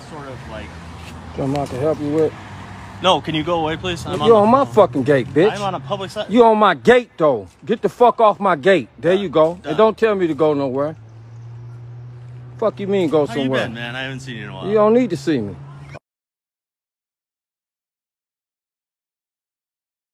sort of like... Something I can help you with? No, can you go away, please? You're on my fucking gate, bitch. I'm on a public side. You on my gate, though. Get the fuck off my gate. There you go. And don't tell me to go nowhere. Fuck you mean go somewhere? How you been, man? I haven't seen you in a while. You don't need to see me.